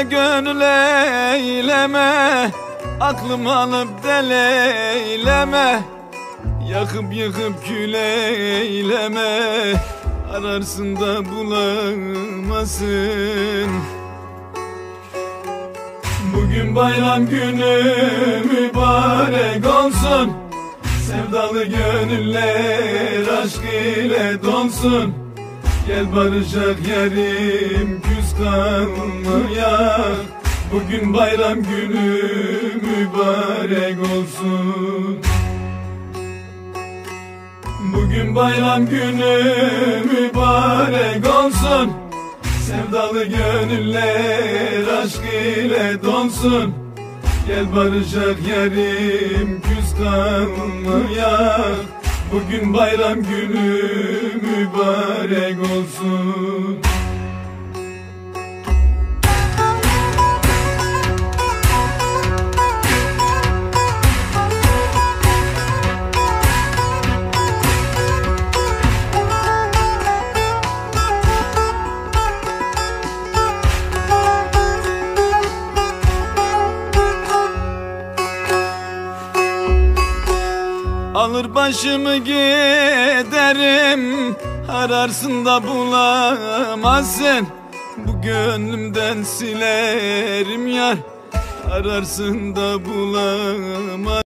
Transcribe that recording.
böyle gönül eyleme, aklım alıp deleyleme, yakıp yıkıp kül eyleme, ararsın da bulamazsın. Bugün bayram günü mübarek olsun, sevdalı gönüller aşk ile dolsun. Gel barışak yarim, küs kalmayak, bugün bayram günü mübarek olsun. Bugün bayram günü mübarek olsun, sevdalı gönüller aşk ile dolsun. Gel barışak yarim, küs kalmayak, bugün bayram günü mübarek olsun. Alır başımı giderim, ararsın da bulamazsın. Bu gönlümden silerim yar, ararsın da bulamazsın.